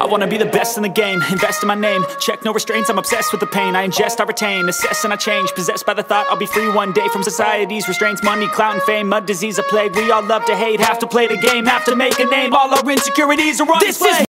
wanna be the best in the game, invest in my name, check no restraints, I'm obsessed with the pain. I ingest, I retain, assess and I change, possessed by the thought I'll be free one day from society's restraints. Money, clout and fame, mud, disease, a plague. We all love to hate, have to play the game, have to make a name. All our insecurities are on display.